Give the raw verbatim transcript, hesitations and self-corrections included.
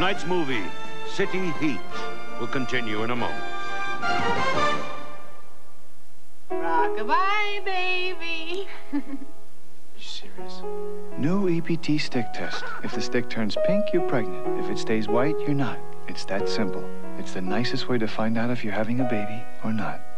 Tonight's movie, City Heat, will continue in a moment. Rock-a-bye, baby. You serious? New E P T stick test. If the stick turns pink, you're pregnant. If it stays white, you're not. It's that simple. It's the nicest way to find out if you're having a baby or not.